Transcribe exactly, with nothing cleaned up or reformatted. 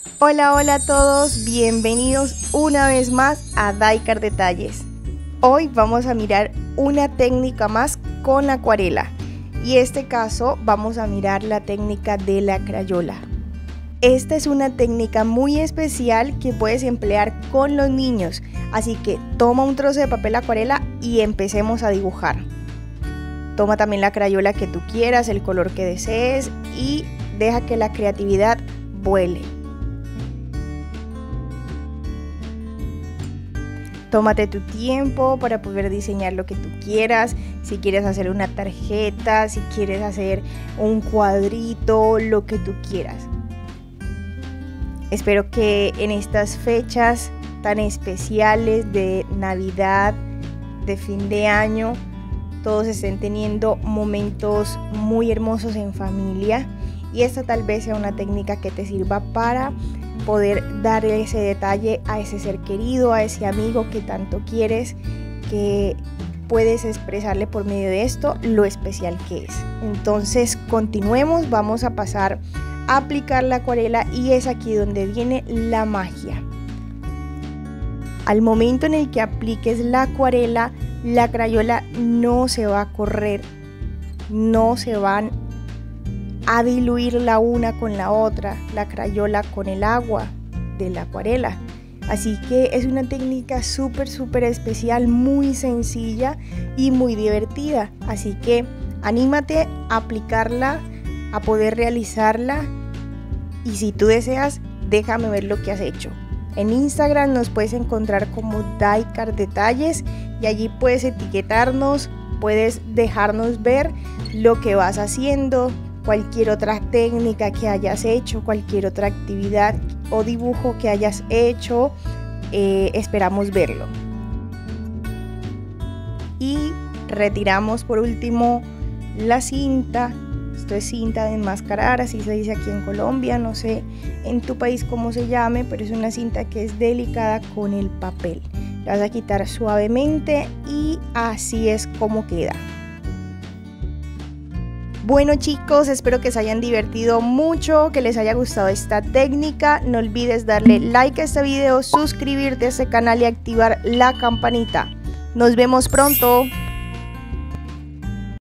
Hola, hola a todos, bienvenidos una vez más a Die-Card Detalles. Hoy vamos a mirar una técnica más con acuarela y en este caso vamos a mirar la técnica de la crayola. Esta es una técnica muy especial que puedes emplear con los niños, así que toma un trozo de papel acuarela y empecemos a dibujar. Toma también la crayola que tú quieras, el color que desees y deja que la creatividad vuele. Tómate tu tiempo para poder diseñar lo que tú quieras, si quieres hacer una tarjeta, si quieres hacer un cuadrito, lo que tú quieras. Espero que en estas fechas tan especiales de Navidad, de fin de año, todos estén teniendo momentos muy hermosos en familia y esta tal vez sea una técnica que te sirva para poder dar ese detalle a ese ser querido, a ese amigo que tanto quieres, que puedes expresarle por medio de esto lo especial que es. Entonces continuemos, vamos a pasar a aplicar la acuarela y es aquí donde viene la magia. Al momento en el que apliques la acuarela, la crayola no se va a correr, no se van a diluir la una con la otra, la crayola con el agua de la acuarela. Así que es una técnica súper súper especial, muy sencilla y muy divertida. Así que anímate a aplicarla, a poder realizarla y si tú deseas, déjame ver lo que has hecho. En Instagram nos puedes encontrar como Die-Card Detalles y allí puedes etiquetarnos, puedes dejarnos ver lo que vas haciendo, cualquier otra técnica que hayas hecho, cualquier otra actividad o dibujo que hayas hecho, eh, esperamos verlo. Y retiramos por último la cinta. Esto es cinta de enmascarar, así se dice aquí en Colombia, no sé en tu país cómo se llame, pero es una cinta que es delicada con el papel. La vas a quitar suavemente y así es como queda. Bueno chicos, espero que se hayan divertido mucho, que les haya gustado esta técnica. No olvides darle like a este video, suscribirte a este canal y activar la campanita. Nos vemos pronto.